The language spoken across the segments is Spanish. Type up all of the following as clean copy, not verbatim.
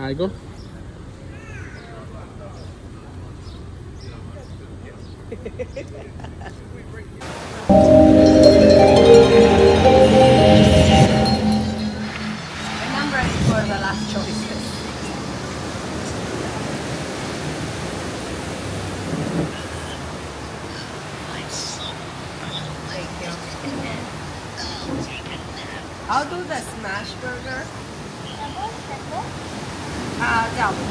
algo. And I'm ready for the last choices. Thank you. I'll do the smash burger. Double.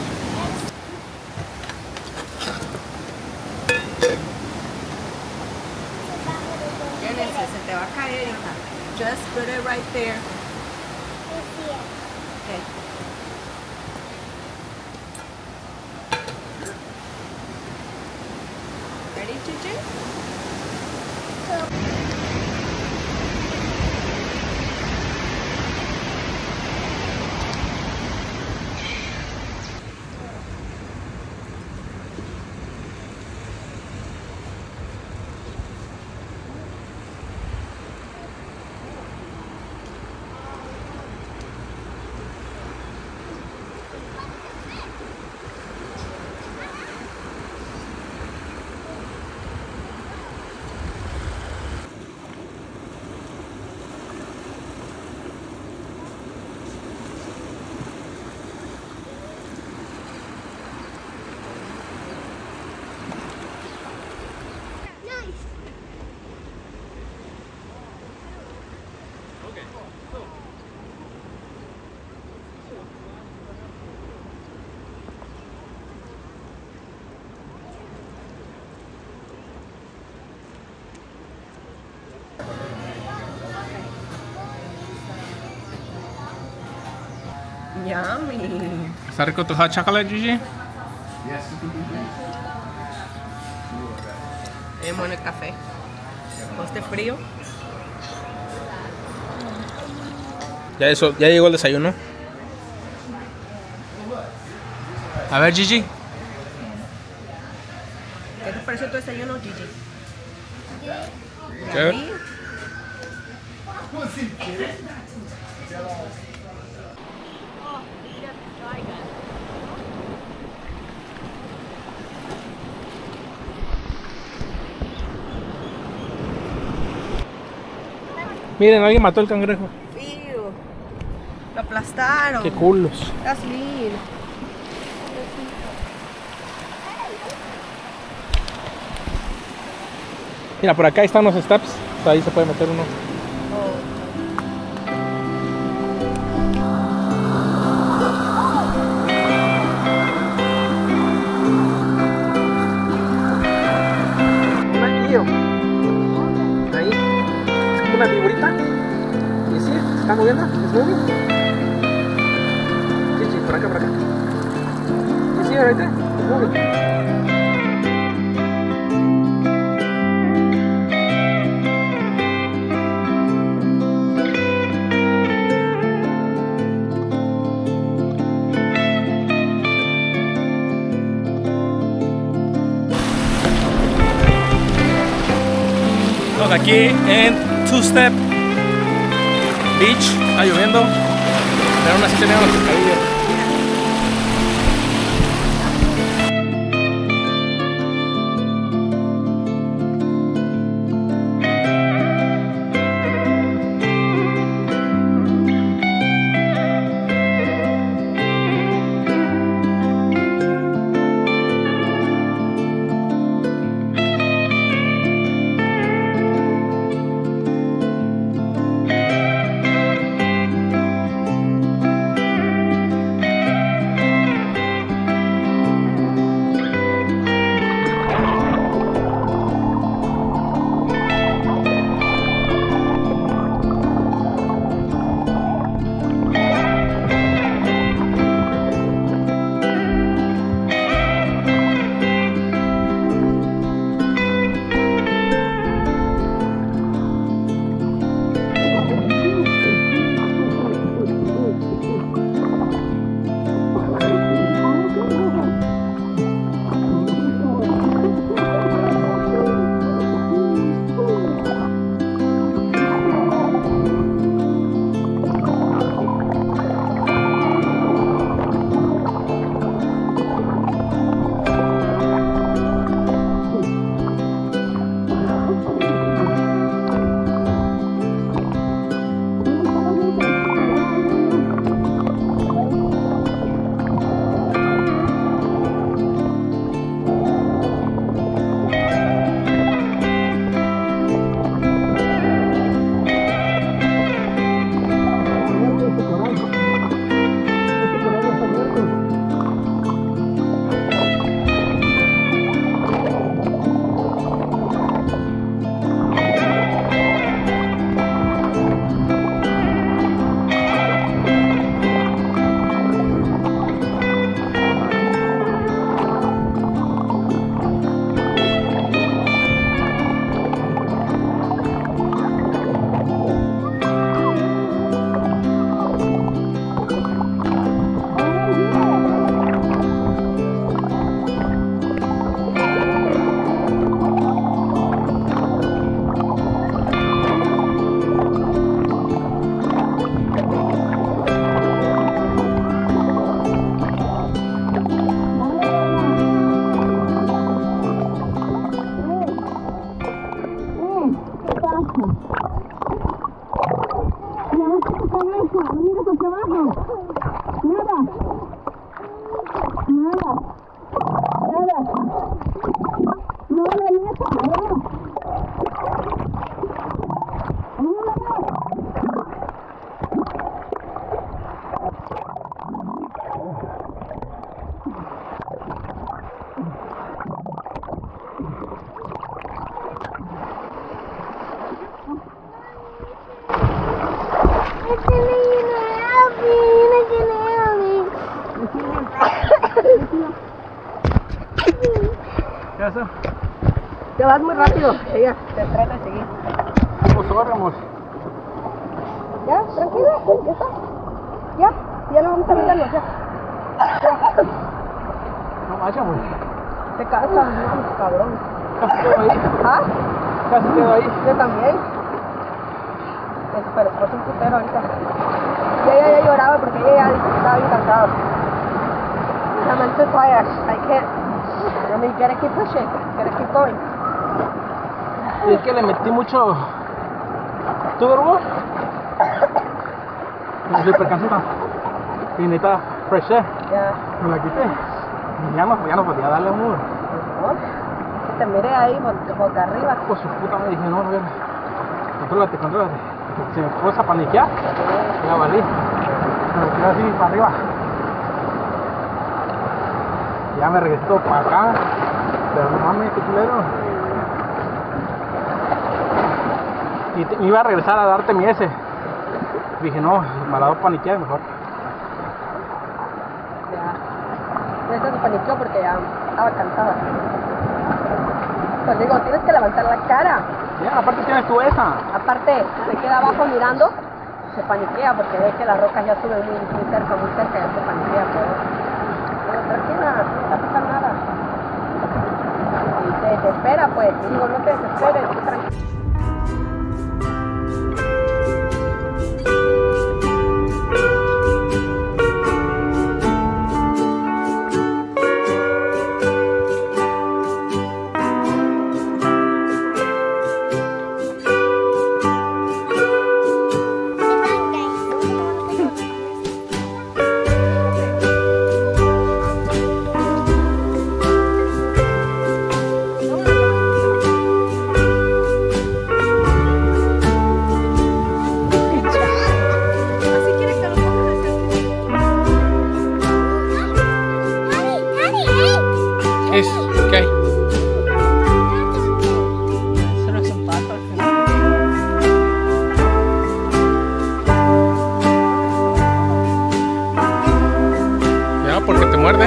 Genesis, se te va a caer, hija. Just put it right there. Okay. Ready, Gigi? Yummy. ¿Está rico tu hot chocolate, Gigi? Es bueno el café. Con este frío. Ya llegó el desayuno. A ver, Gigi. ¿Qué te pareció tu desayuno, Gigi? ¿Qué? Yummy. Miren, alguien mató el cangrejo. Ew. Lo aplastaron. Qué culos. That's mean. Mira, por acá están los steps. Ahí se puede meter uno. Un anillo. Ahí. Es como una figurita. Y sí, se está moviendo. Es moving. Sí, sí, por acá, por acá. Y sí, ahorita. Es moving. Estamos aquí en Two Step Beach, está lloviendo, pero aún así tenemos las pescadillas. mira hacia abajo. Nada. Nada. Nada. Nada, neta. ¿Qué haces? Te vas muy rápido, ella te trata de seguir. Vamos. Ya, tranquila, ya está. Ya no vamos a meternos, ya. No vayamos. Te cansas, no, cabrón. Casi quedo ahí. ¿Ah? Casi quedo ahí. Yo también. Pero es un putero ahorita. Y ella ya lloraba porque ella ya dice que estaba bien cansada. I'm too tired. I can't. I mean, gotta keep pushing. Gotta keep going. Y es que le metí mucho. ¿Tú, Verbo? Me súper cansada. Y necesitaba fresh air. Ya. Me la quité. Y ya no podía darle un muro. ¿No? Te miré ahí boca arriba. Pues su puta me dije, no, ver. Contrólate. Se me puso a paniquear. Ya valí. Me quedé así para arriba. Ya me regresé todo para acá. Pero no mames, qué culero. Y me iba a regresar a darte mi S. Dije, no, me la doy paniquear mejor. Ya. Esta se paniqueó porque ya estaba cansada. Pues digo, tienes que levantar la cara. Ya, aparte tienes tu esa. Aparte, se queda abajo mirando, se paniquea porque ve que las rocas ya suben muy cerca, ya se paniquea. Pero tranquila, no va a pasar nada. Y se desespera, pues. Digo, no te desesperes, tú tranquila. ¿Qué hay? Solo es un pato al final. Ya, porque te muerde.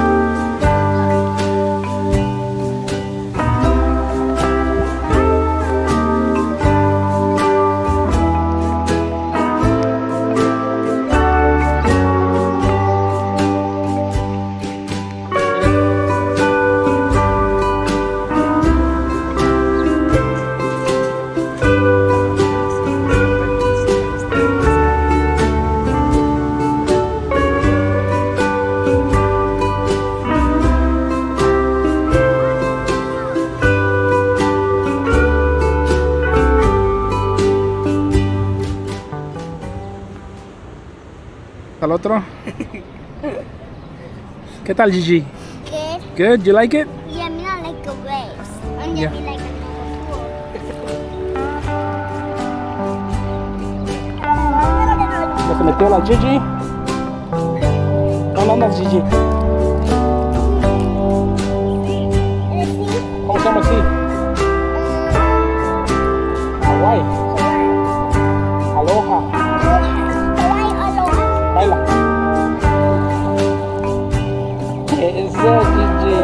¿Al otro? ¿Qué tal, Gigi? Good. Good, you like it? Yeah, me not like the waves. I'm Yeah. gonna be like a ¿Ya se metió la Gigi? ¿Dónde andas, Gigi? ¿Cómo se llama así? Hawaii. Aloha. Baila. Eso, Gigi.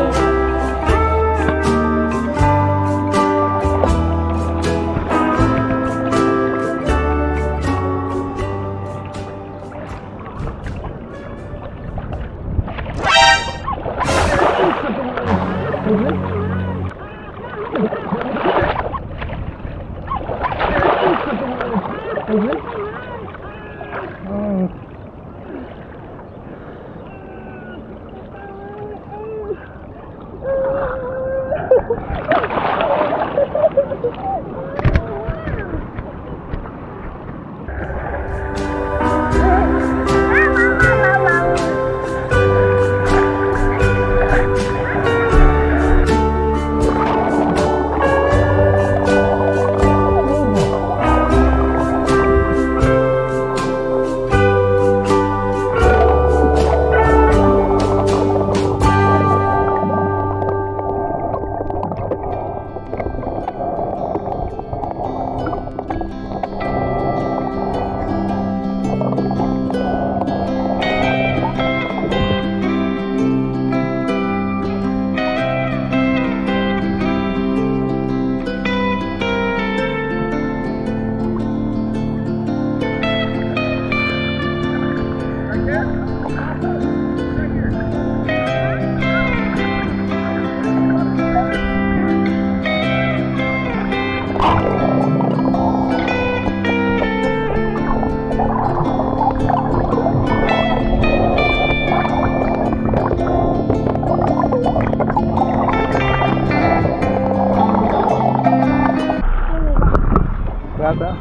Berapa?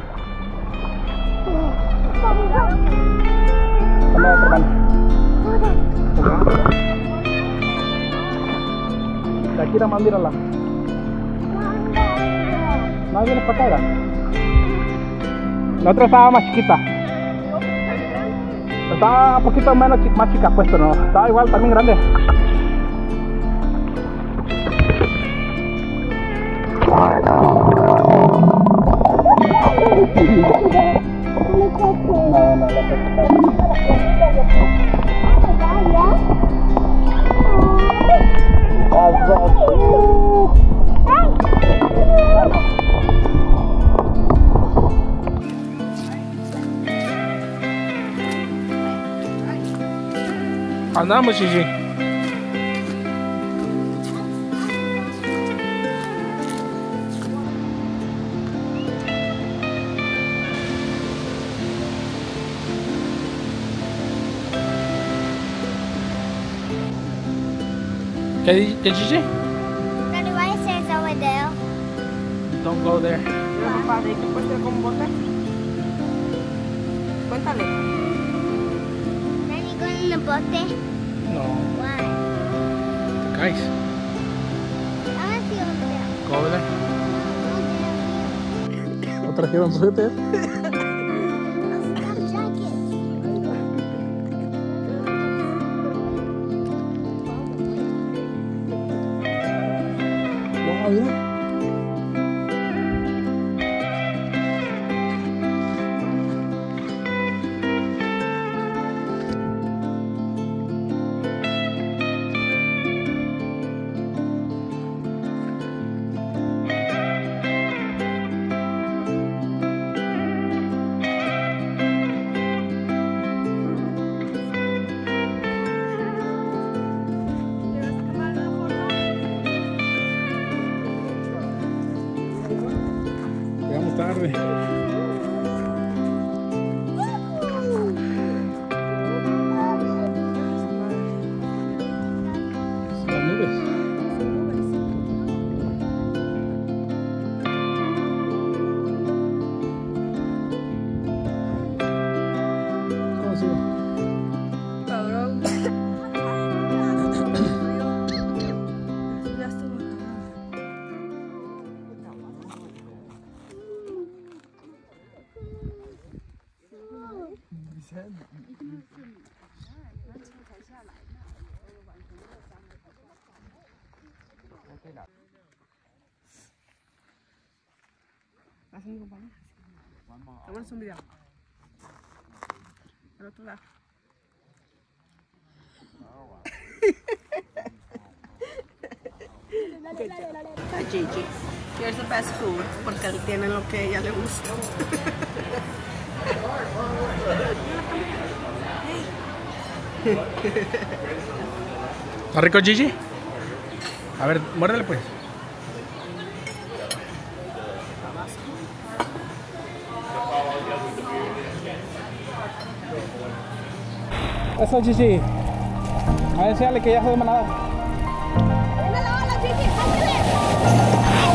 Sama teman. Aquí la mandira lah. No viene para acá. La otra estaba más chiquita. Estaba un poquito menos más chica puesto, no. Estaba igual también grande. Andamos, Gigi. ¿Qué, Gigi? Daddy, why is it over there? Don't go there. Padre, ¿qué puede ser con botas? Cuéntale. Daddy, going in the bote? No. Why? Guys, I want to see over there. go over there. No, ¿No trajeron suéter? jacket. Wow, mira. Llegamos tarde. Las nubes. ¿Cómo sigo? Cabrón. Ya estuvo. Así mi compañera. Vamos a un video. Al otro lado. A Gigi. Here's the best food porque él tiene lo que a ella le gusta. ¿Está rico, Gigi? A ver, muérdele pues. Eso, Gigi. A ver, enséñale que ya sabemos nadar. Hola, Gigi. Hágale.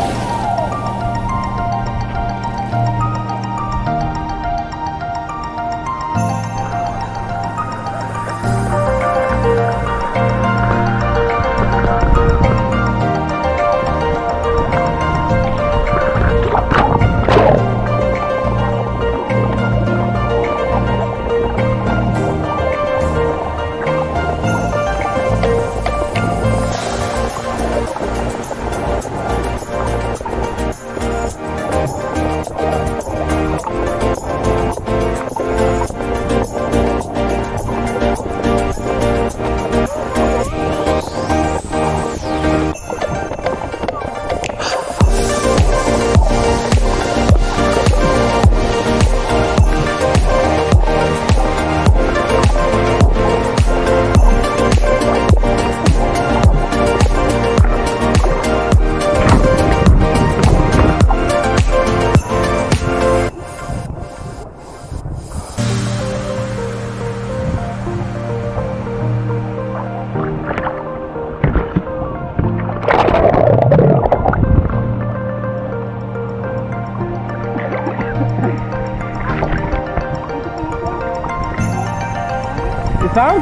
Sound?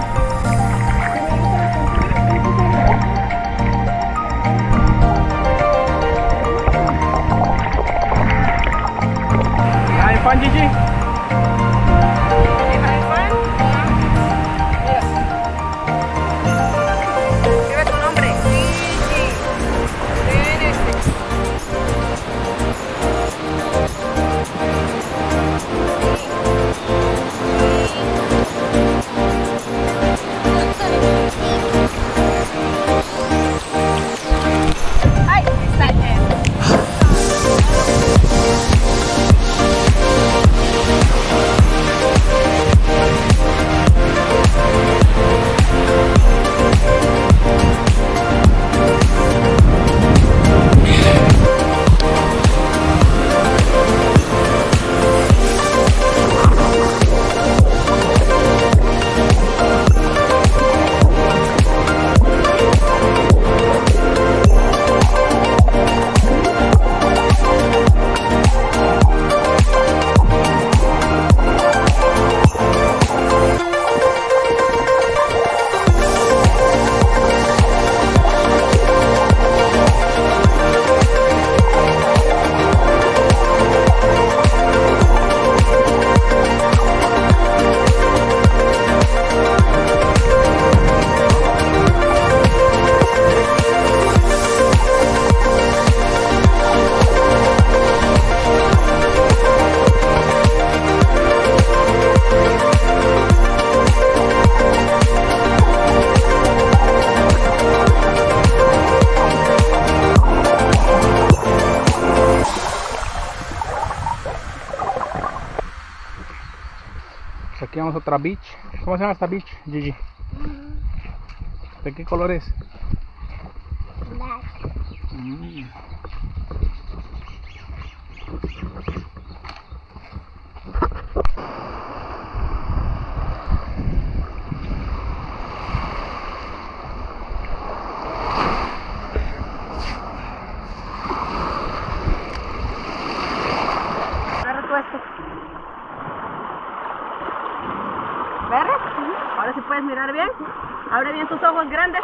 Having fun, Gigi? Escribe tu nombre. Gigi. Ay, está bien. Aquí vamos a otra beach. ¿Cómo se llama esta beach, Gigi? ¿De qué color es? Black. Agarra tú esto. ¿Ves? Ahora sí puedes mirar bien. Abre bien tus ojos grandes.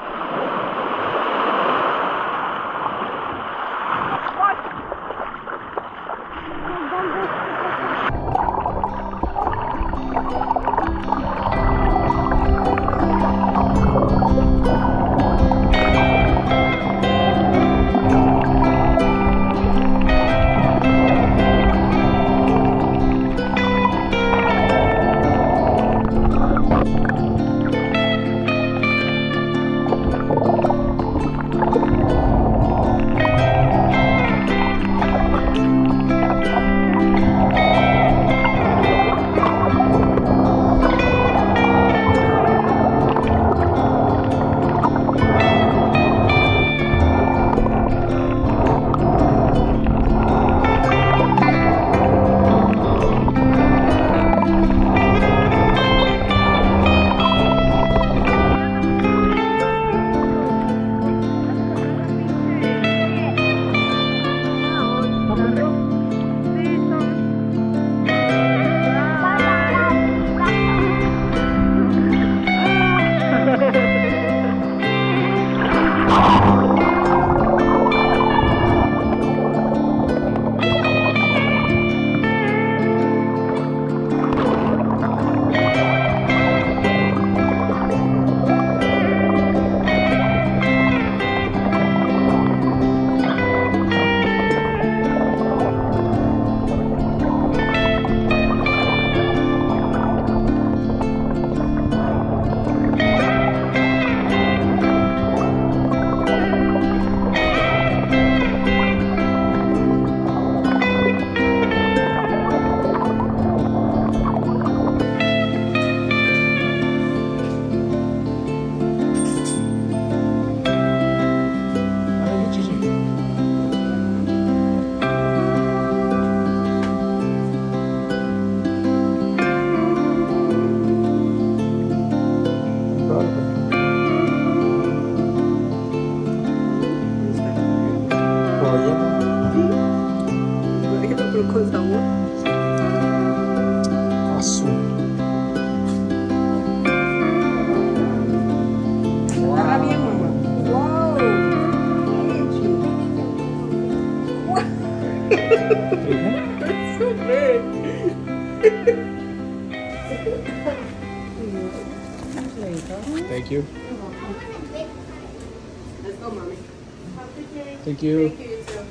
There you go. Thank you. Let's go, mommy. Thank you. Thank you, you too.